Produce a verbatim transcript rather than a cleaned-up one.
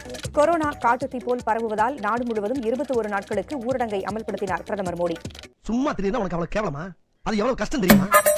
Corona காட்டுத்தீ போல் பரவுவதால் நாடு முழுவதும் இருபத்தி ஒரு நாட்களுக்கு ஊரடங்கை அமல்படுத்தினார் பிரதமர் மோடி. சும்மா தெரியுதா உனக்கு அவ்வளவு கேவலமா? அது எவ்வளவு கஷ்டம் தெரியுமா?